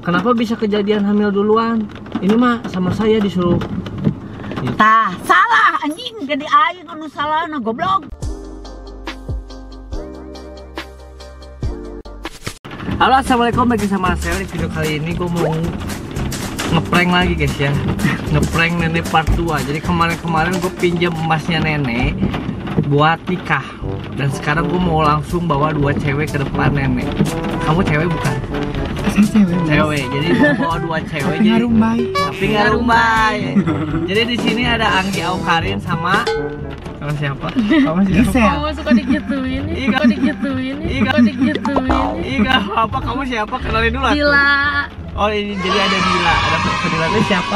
kenapa bisa kejadian hamil duluan? Ini mah sama saya disuruh. Tah, salah anjing, jadi aing anu salahna goblok. Halo, assalamualaikum, lagi sama saya. Di video kali ini gue mau ngeprank lagi guys ya. Ngeprank nenek part 2. Jadi kemarin gue pinjam emasnya nenek buat nikah. Dan sekarang gue mau langsung bawa 2 cewek ke depan nenek. Kamu cewek bukan? Saya Cewek. Jadi gue bawa 2 cewek. Tapi nggak rumbai. Jadi di sini ada Anggi Aukarin sama siapa? Sama siapa? Gisel. Kamu suka digituin, suka digituin, suka digituin. Iya, apa kamu siapa? Kenalin dulu. Gila. Oh, ini jadi ada Dila. Ada Dila itu siapa?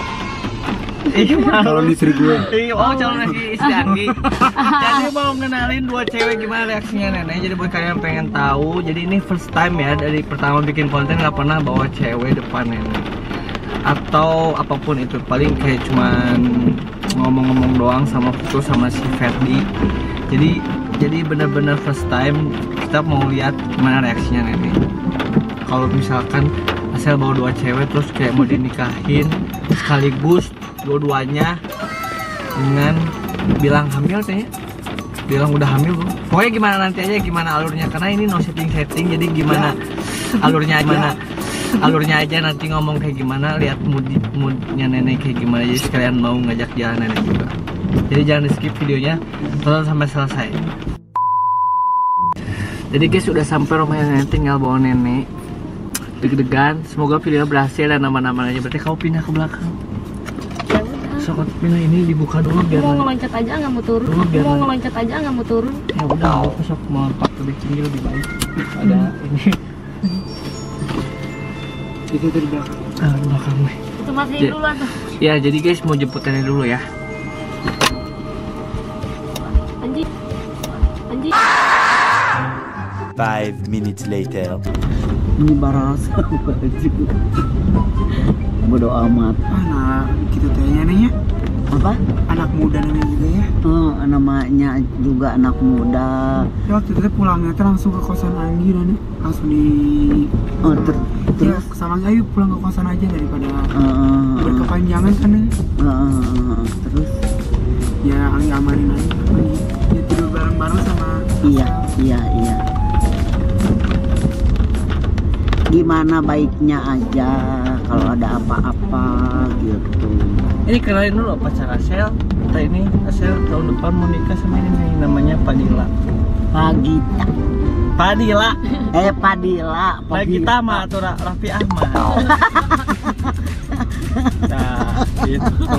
Calon istri gue. Oh, calon istri Anggi. Jadi mau ngenalin 2 cewek, gimana reaksinya nenek. Jadi buat kalian pengen tahu, jadi ini first time ya, dari pertama bikin konten nggak pernah bawa cewek depan nenek atau apapun itu, paling kayak cuman ngomong-ngomong doang sama foto sama si Ferdi. Jadi bener-bener first time kita mau lihat gimana reaksinya nenek kalau misalkan Asel bawa 2 cewek terus kayak mau dinikahin sekaligus dua-duanya dengan bilang hamil kayaknya, bilang udah hamil bro. Pokoknya gimana nanti aja, gimana alurnya, karena ini no setting jadi gimana alurnya, alurnya aja nanti ngomong kayak gimana, lihat moodnya nenek kayak gimana. Jadi sekalian mau ngajak jalan nenek juga. Jadi jangan di skip videonya, tonton sampai selesai. Jadi guys, udah sampai rumahnya nenek, tinggal bawa nenek. Deg-degan, semoga videonya berhasil dan aman-aman aja. Berarti kamu pindah ke belakang. Sok pindah, ini dibuka dulu biar Mau ngeloncat aja nggak mau turun. Mau ngeloncat aja nggak mau turun. ya udah, aku sok mau pakai lebih tinggi lebih baik. Ada ini. Itu dari belakang. Di belakang gue. Itu masih dulu tuh. Ya, jadi guys mau jemput nenek dulu ya. Anjing. Anjing. 5 minutes later. Ini baras baju. Bodo amat. Anak gitu tehnya nih ya. Apa? Anak muda namanya juga ya. Namanya juga anak muda. Ya waktu itu pulangnya tuh langsung ke kosan Anggi dan langsung di Terus sama ayo pulang ke kosan aja daripada berkepanjangan kan ya. terus Ya Anggi amanin aja. Ya tidur bareng-bareng sama. iya. Gimana baiknya aja kalau ada apa-apa gitu. Ini kenalin dulu pacar Asel. Kita ini Asel tahun depan mau nikah sama ini nih, namanya Padilla. Pagita. Padilla. Padilla. Kita mah atau Raffi Ahmad. Nah, itu.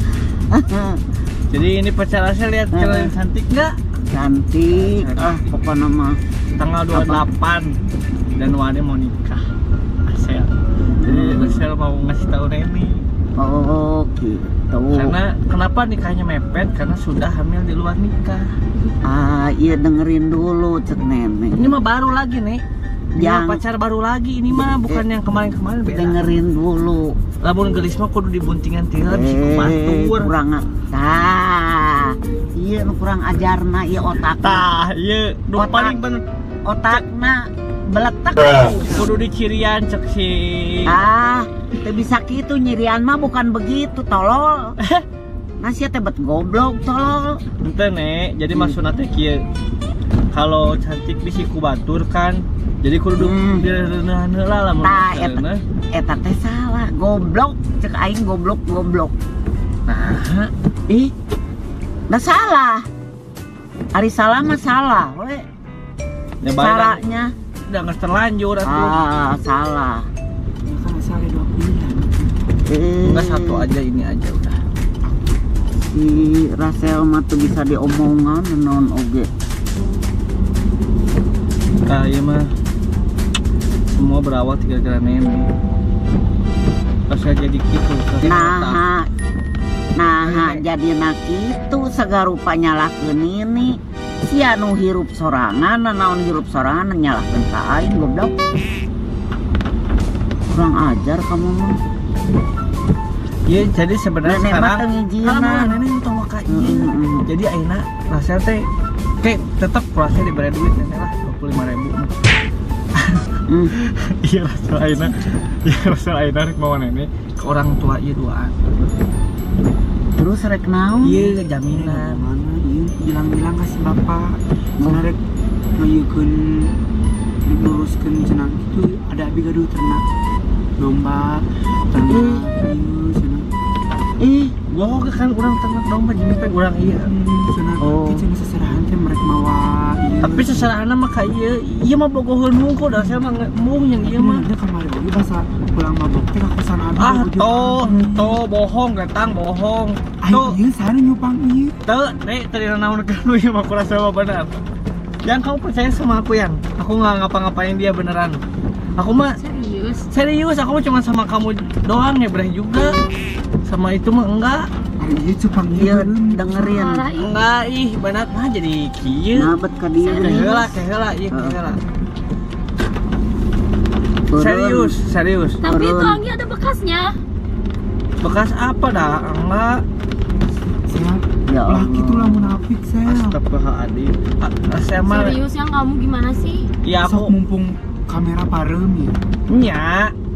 Jadi ini pacar Asel, lihat kalian cantik nggak? Cantik. Pokoknya mah Tanggal 28 Januari mau nikah Asel. Jadi Asel mau ngasih tahu Neni. Oh gitu. Karena kenapa nikahnya mepet? Karena sudah hamil di luar nikah. Iya dengerin dulu cek nenek. Ini mah baru lagi nih. Yang pacar baru lagi ini mah, bukan yang kemarin-kemarin beda. Dengerin dulu. Lamun gelis mah kudu dibuntingan tila bisa kumatur. Kurang iya nu kurang ajarna ieu otak. Iya, nu paling bener Otakna beletek. kudu dicirian cek si. Teu bisa gitu, nyirian mah bukan begitu tolol. Nasi teh bet goblok tolol. Ente nek, jadi maksudna teh kieu. Kalau cantik bisi kubatur kan. Jadi kudu direunahan heula lamun. Eta teh salah, goblok. Cek aing goblok. Nah, Nah salah. Ari salah mah salah, we. ya Caranya udah nggak terlanjur atuh. Salah. Ya kan misalnya 2 pilihan. Enggak, satu aja, ini aja udah. Si Rasel mah tuh bisa diomongan non oge. Iya mah semua berawal gara-gara nenek. Pas saya jadi gitu. Jadi kitu sagarupanya nyalahkeun ini. Si anu hirup sorangan, naon hirup sorangan nyalahkeun ka aing goblok. Kurang ajar kamu mah. Iya, jadi sebenarnya Nenek sekarang mah teu ngijienan. nenek tong ka izin. Jadi ayeuna Rasel teh kayak tetep Rasel diberi duit nenek lah 25.000. Iya Rasul Aina. Iya Rasul Aina rek bawa nenek ke orang tua ieu duaan. Terus rek naon? Iya jaminan. Mana ieu bilang-bilang kasih bapak. Mana rek ngayeukeun luruskeun cenah kitu ada abi gaduh ternak domba ternak ieu cenah. Bohong kan urang ternak domba jeung teh urang ieu. Cenah Oh. kitu cenah seserahan teh merek mawa ieu. Tapi seserahanna mah ka ieu mah bogoheun hungkul da saya mah mung yang ieu mah. Ada kamari oge basa pulang mabok teh ka kosan abi. Ah, bojoan. toh bohong getang bohong. Tuh, Ieu sare nyupang ieu. teu nek tadi naon kan lu ya mah kurang sama benar. Yang kamu percaya sama aku yang aku nggak ngapa-ngapain dia beneran. Aku mah serius, aku mah cuma sama kamu doang ya bereh juga. Sama itu mah enggak. Ari ieu cupang Iya, ieu. dengerin. Enggak banat mah jadi kieu. Nabet ka dieu geuning. Keheula ieu keheula. Beureun. Serius. Tapi itu Turun. Anggi ada bekasnya. Bekas apa dah? Enggak. Siap. Ya Lah Allah. kitu lah munafik saya. Astagfirullahaladzim. Saya mah Serius yang kamu gimana sih? ya Sok aku mumpung kamera parem ya. nya.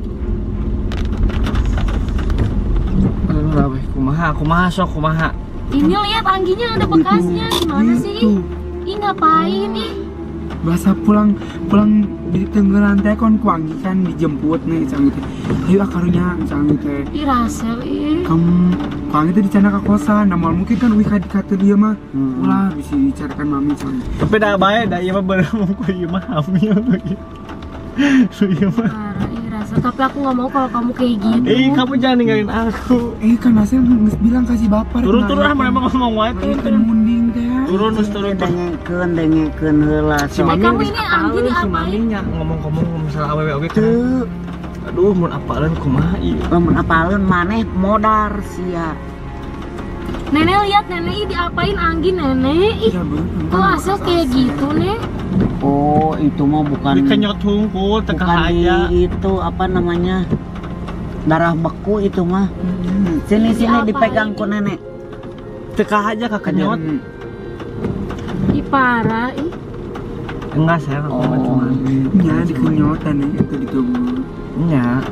Aduh, weh, kumaha sok kumaha. Ini lihat Angginya ada bekasnya. Gimana sih? Ih ngapain ih? Bahasa pulang di Tenggelan teh kon kuangi kan dijemput nih cang teh. Ayo akarunya cang teh. Ih Rasel ih. Kamu kuangi teh dicana ka kosan. Namal mungkin kan wih kata dia mah. Ulah bisa dicarikan mami cang. Tapi dah bae dah ieu mah bener ku ieu mah hamil lagi. Ieu mah. Parah ih Rasel. Tapi aku nggak mau kalau kamu kayak gitu. Kamu jangan ninggalin aku. Kan Nasir geus bilang kasih bapak. Turun ah mana ngomong wae turun. Munding teh. Turun Dengekeun heula Si sok. Mami kamu geus ini apaleun, Anggi si diapain? Maminya ngomong-ngomong misalnya awewe oge kan. Teu, Aduh mun apaleun kumaha ieu. lamun apaleun maneh modar sia. Nenek lihat nenek ih diapain Anggi nenek ih. Iya bener. Kok Rasel kayak gitu nih? Oh, itu mah bukan Dikenyot hungkul teka bukan aja. itu apa namanya? Darah beku itu mah. Sini Diapain? dipegang ku nenek. Teka aja kekenyot. Ih parah ih. Enggak saya aku mah cuma. Nya dikenyotan nih itu ditunggu. Nya.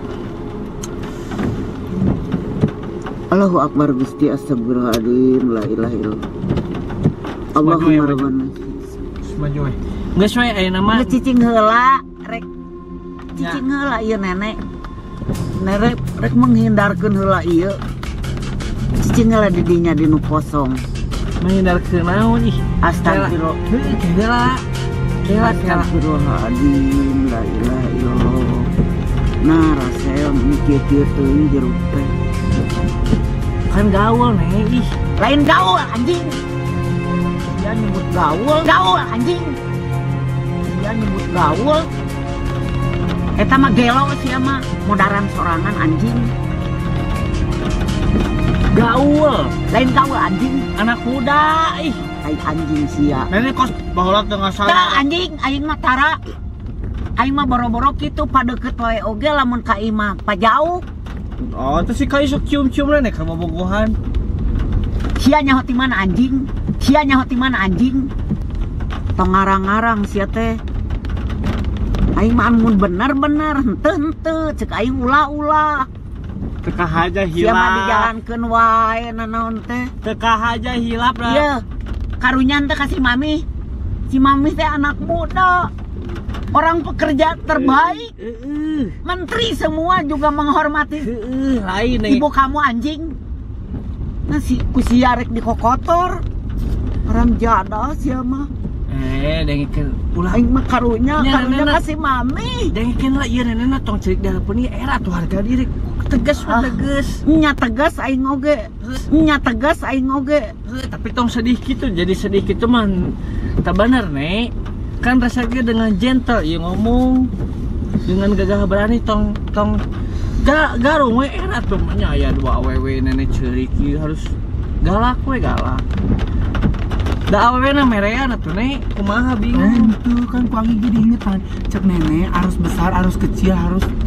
Allahu Akbar Gusti astagfirullahaladzim la ilaha illallah. Allahumma rabbana. Maju we. Geus we aya nama. Geus cicing heula rek. Ya. Cicing heula ieu nenek. Nenek rek menghindarkeun heula ieu. Cicing heula di dinya di nu kosong. Menghindarkeun naon ih. Astagfirullah. Kela. Astagfirullahaladzim la ilaha illallah. Nah, Rasel mikir teuing jeruk teh. Kan gaul nih ih. Lain gaul anjing. Dia nyebut gaul. Gaul anjing. Dia nyebut gaul. Eta mah gelo sia mah modaran sorangan anjing. Gaul. Lain gaul anjing. Anak muda ih. Ai anjing sia. Nenek kos baheula teu Tah salah. anjing aing mah tara. Aing mah boro-boro kitu padeukeut wae oge lamun ka imah pajauh. Oh, terus si kai sok cium-cium nenek ka bobogohan. Sia nyaho ti mana anjing? Sia nyaho ti mana anjing? Tong ngarang-ngarang sia teh. Aing mah mun bener-bener henteu cek aing ulah-ulah. Teka aja Sia mah hilap. dijalankeun wae nanaon teh. Teka aja hilap dah. Ieu karunyan teh ka si Mami. Si Mami teh anak muda. Orang pekerja terbaik. Menteri semua juga menghormati Lain nih. ibu kamu anjing. Nah si kusia rek dikokotor. Orang jada sia mah. Dengikeun ulah Aing mah karunya Ya, Nana. ka si Mami. dengikeun lah ieu nenena tong cerik dahapun ieu era tuh harga diri. Tegas mah tegas. Nya tegas aing oge. Nya tegas aing oge. Tapi tong sedih gitu, jadi sedih gitu mah tak bener nek. Kan rasanya dengan gentle ieu ngomong dengan gagah berani tong garung we era tuh nya aya dua awewe nenek ceurik ieu harus galak we galak. Da awewe na merean atuh nek kumaha bingung. Itu kan kuangi jadi ingetan. Cek nenek harus besar, harus kecil, harus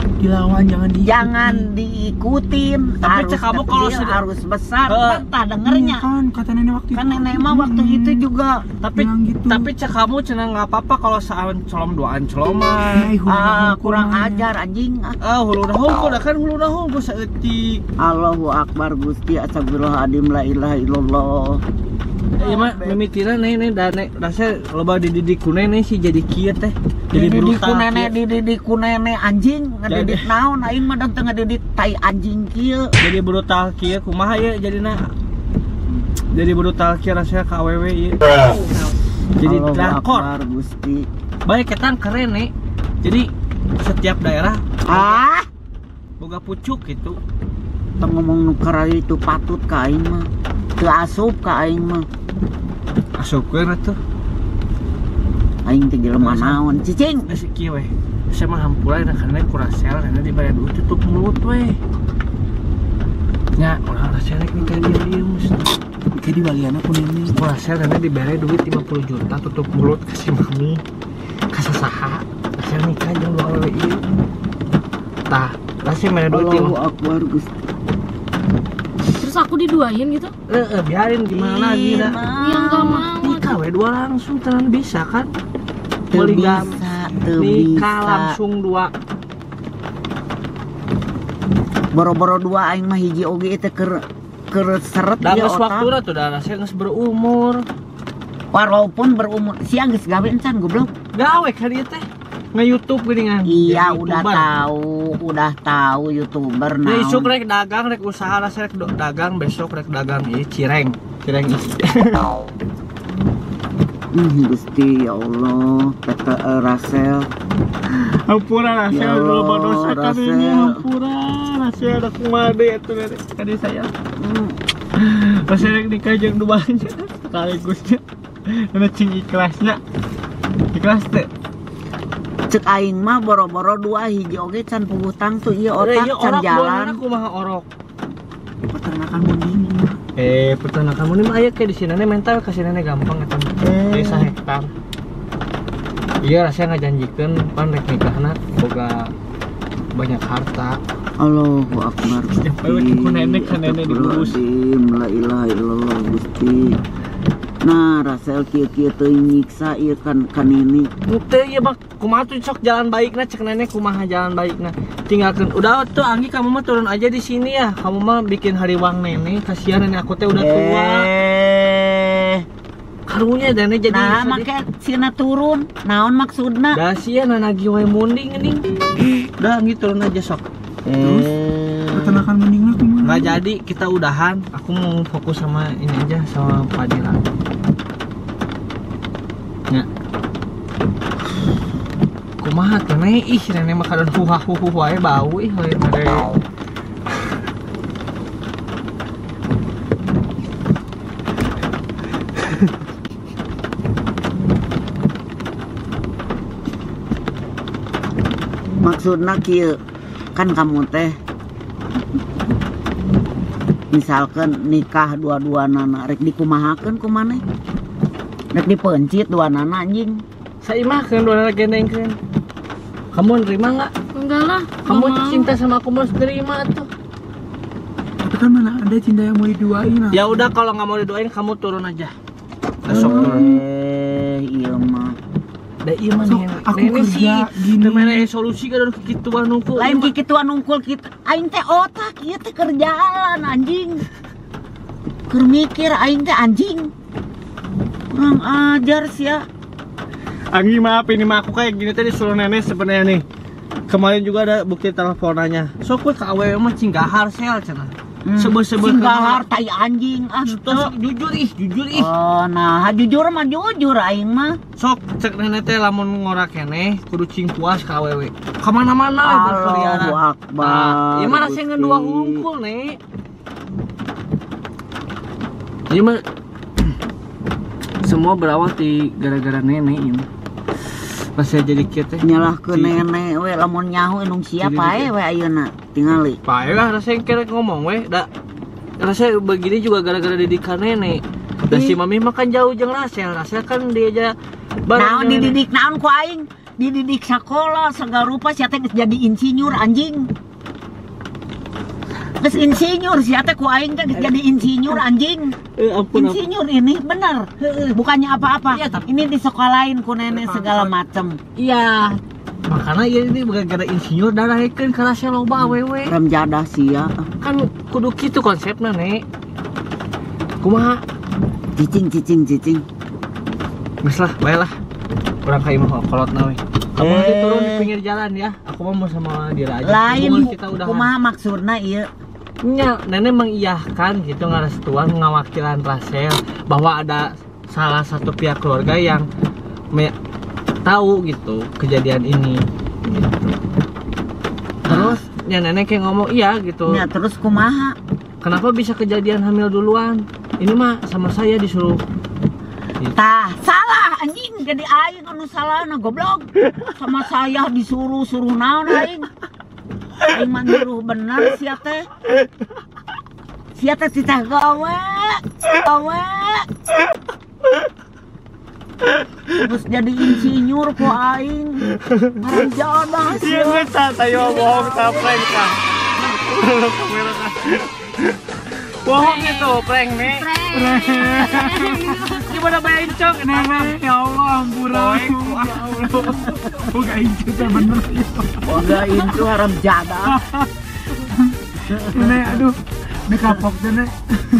dilawan, jangan diikutin. Tapi Harus cek kamu kalau kecil, sudah- harus besar. Heeh. Entah dengernya. Kan kata nenek waktu Kan itu. nenek mah waktu itu juga Tapi Bilang gitu. tapi cek kamu cenah nggak apa-apa kalau saat colom duaan coloman. kurang ajar anjing. Hulu dah hungkul kan hulu dah hungkul saeutik. Allahu Akbar Gusti, astagfirullahaladzim, la ilaha illallah. Iya mah mimitina nih dane rasa loba dididik ku nenek sih jadi kieu teh. Jadi Didiku brutal. nenek, didiku nenek anjing, ngedidik naon aing mah teu ngedidik tai anjing kieu. Jadi brutal kieu kumaha ya jadina. Jadi brutal kieu rasanya ka awewe ieu. Jadi Allahu drakor. Akbar Gusti. Baik ketang keren nih. Jadi setiap daerah boga pucuk gitu. Teu ngomong nuker itu patut ka aing mah. Teu asup ka aing mah. Asupkeun atuh. Aing teh jelema naon, cicing. Geus kieu we. Saya mah hampura na karena kurasel karena dibayar duit tutup mulut we. Nya urang rasel rek nikah dia mesti. Kayak di Baliana ku nenek. Kurasel karena dibere duit 50 juta tutup mulut kasih mami. Kasasaha. Rasel nikah jeung dua awewe ieu. Tah, rasel mere duit Allahu 50. Akbar Gusti. Terus aku diduain gitu? Biarin gimana lagi dah. Ya nggak mau. Nikah we dua langsung tenan bisa kan? Teu Poligami. bisa, teu Nikah bisa. langsung dua. Boro-boro dua aing mah hiji oge teh keur seret Da ieu geus otak. waktuna tuh da rasel geus berumur. Walaupun berumur siang geus gawe encan goblok. Gawe kan ieu teh. Nge-YouTube geuningan. Iya Jadi udah YouTuber. tahu YouTuber Nah, isuk naon. rek dagang rek usaha rasel rek dagang besok rek dagang ieu cireng. Cireng isi. Gusti ya Allah, kata Rasel. Hampura Ya rasel Allah, loba dosa kan Rasel. ini hampura. Rasel ada kumaha deui atuh rek kadi saya. Rasel rek nikah jeung duanya sekaligusnya. Anu cing ikhlasnya. Ikhlas teh. Cek aing mah boro-boro dua hiji oge can puhutang tuh ieu otak Ieu can orok jalan. aku mah orok. Peternakan munding. Peternakan ini mah aya kayak di sini mental ke sini gampang eta. Desa hektar. Iya rasanya ngajanjikeun pan rek nikahna boga banyak harta. Allahu Akbar Gusti. Ayo ku nenek ka nenek diurus. Astagfirullahaladzim, la ilaha illallah Gusti. Nah, Rasel kieu-kieu teuing nyiksa ieu kan ini. Teu ieu mah kumaha tuh sok jalan baikna cek nenek kumaha jalan baikna. Tinggalkeun udah tuh Anggi kamu mah turun aja di sini ya. Kamu mah bikin hariwang nenek, kasihan nenek aku teh udah tua. Karunya dan jadi Nah, make sina turun. Naon maksudna? da sia nanagi wae munding geuning. Udah Anggi turun aja sok. Peternakan mundingnya kumaha? Nggak jadi, kita udahan. Aku mau fokus sama ini aja, sama Fadila. Ya. Kumaha tuh nih? Ih, nenek mah kadon huha-huhu wae bau ih lain made. Maksudna kieu kan kamu teh misalkan nikah dua-duana rek dikumahakeun ku maneh. Rek dipencit duanana anjing. Saimahkeun dua gendengkeun. Kamu nerima nggak? Enggak lah. Kamu nggak mau. cinta sama aku mau terima tuh. Tapi kan mana ada cinta yang mau diduain lah. Ya udah kalau nggak mau didoain kamu turun aja. Besok turun. Iya mah. Da ieu mah Sok, nenek. aku Nenek sih kerja gini. teu mere solusi ka dari kituan nungku. Lain kitu nungkul kita. Aing teh otak ieu teh keur jalan anjing. Keur mikir aing teh anjing. Kurang ajar sia. Anggi maaf ini mah aku kayak gini tadi disuruh nenek sebenarnya nih. Kemarin juga ada bukti teleponannya. Sok we ka awewe mah cinggahar sel cenah. Sebel-sebel Singgahar tai anjing Terus jujur ih. Oh, nah jujur mah jujur aing mah. Sok cek nenek teh lamun ngorak keneh kudu cing puas ka awewe. Kamana-mana we berkeliaran. Allahu Akbar. Ieu mah rasanya Gusti. ngedua hungkul nih. Ieu mah semua berawal di gara-gara nenek ini. Pas saya jadi kieu teh Nyalah ke nenek we lamun nyaho inung siapa we ayeuna tingali. pae lah rasanya kira ngomong we da rasanya begini juga gara-gara didikan nenek. Dan si mami makan jauh jeung Rasel kan dia aja Naon jeung nenek. dididik naon ku aing? dididik sekolah segala rupa si teh jadi insinyur anjing. Geus insinyur si teh ku aing teh jadi insinyur anjing. Ampun. Insinyur ini bener. Bukannya apa-apa. Iya, tapi- Ini disekolahin ku nenek segala macem. Iya. Makanya ya ini gara-gara insinyur darahekeun karasnya loba awewe. Remjadah sia. Kan kudu kitu konsepna, Nek. Kumaha? Cicing. Geus lah, bae lah. Kurang ka imah kolotna we. Kamu nanti turun di pinggir jalan ya. Aku mau sama Dira aja. Lain Hubungan kita udah kumaha maksudna ieu? nya nenek mengiyahkan gitu ngarestuan ngawakilan Rasel bahwa ada salah satu pihak keluarga yang tahu gitu kejadian ini gitu. Terus ya nenek kayak ngomong iya gitu. Ya terus kumaha? Kenapa bisa kejadian hamil duluan? Ini mah sama saya disuruh. Tah, salah anjing, jadi aing anu salahna goblok. Sama saya disuruh naon aing. Aing mah nyuruh bener sia teh. Sia teh cicah gawe. Terus jadi insinyur ku aing. Marang jodoh sia. tayo bohong ta prank ka. Kamera ka. Bohong itu prank nih. Gimana bayain cok? Ya Allah, ampura. Ya Allah. Bukan itu bener. Boga itu haram jadah. Nek, aduh. Nek kapok deh, Nek.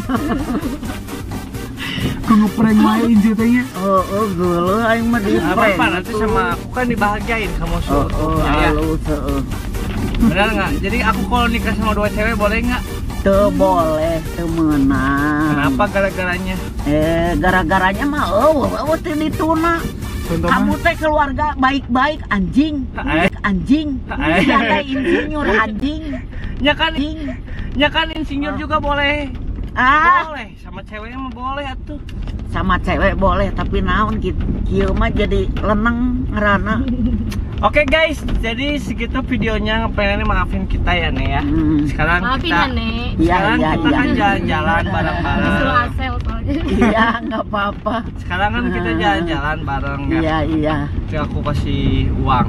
Ku ngeprank wae inju teh nya. Oh, geuleuh aing mah di Apa nanti sama aku kan dibahagiain kamu suruh. Ya. halus heeh. Benar nggak? Jadi aku kalau nikah sama dua cewek boleh nggak? Teu boleh, teu meunang. Kenapa gara-garanya? Gara-garanya mah teu dituna. Contoh Kamu mah teh keluarga baik-baik anjing. Anjing. Jaga insinyur anjing. Ya kan insinyur juga boleh. Ah, Boleh, sama ceweknya mah boleh atuh. sama cewek boleh tapi naon kieu mah jadi leneng ngerana. Oke guys, jadi segitu videonya. Pengen maafin kita ya Nek ya. Sekarang Maafin kita ya, Nek. sekarang Iya, kita iya. kan jalan-jalan Disuruh bareng-bareng. asel soalnya. Iya, nggak apa-apa. Sekarang kan kita jalan-jalan bareng ya. Iya, iya. Jadi aku kasih uang.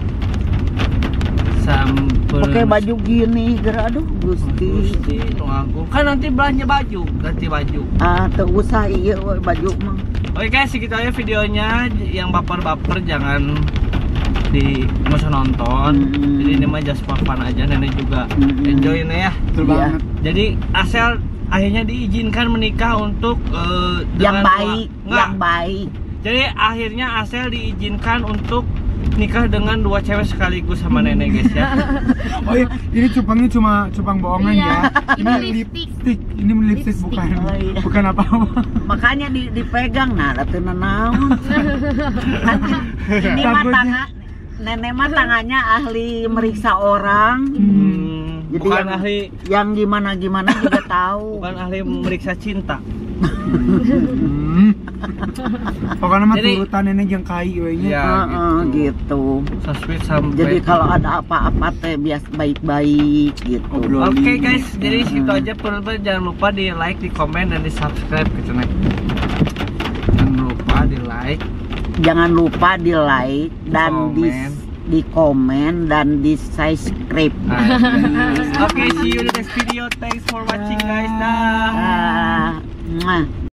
Sampel. Pakai baju gini, aduh Gusti. Gusti, nu agung. Kan nanti belanja baju, ganti baju. Ah, teu usah ieu we baju mah. Oke guys, segitu aja videonya. Yang baper-baper jangan nggak usah nonton. Jadi ini mah just for fun aja. Nenek juga enjoy ya. betul Iya. banget. Jadi Asel akhirnya diizinkan menikah untuk Yang dengan baik, Nggak. yang baik. Jadi akhirnya Asel diizinkan untuk nikah dengan dua cewek sekaligus sama nenek guys ya. Oh iya, ini cupangnya cuma cupang bohongan Iya, ya. ini lipstick. Ini lipstick Lipstick. bukan. Oh, iya. Bukan apa-apa. Makanya dipegang nah teu naon. Ini mah Takutnya. tangan nenek mah tangannya ahli meriksa orang. Jadi Bukan yang- ahli, Yang gimana juga tahu. bukan ahli memeriksa cinta. Pokoknya mah Jadi- turutan nenek yang kai we nya. Ya Gitu. So sweet sampai. Jadi kalau ada apa-apa teh bias baik-baik gitu. Obrol. Oke guys, jadi segitu aja. Jangan lupa di like, di komen, dan di subscribe gitu nih. Jangan lupa di like. Jangan lupa di like dan Komen. di komen dan di subscribe. Oke, see you in the next video. Thanks for watching guys. Dah. Mwah.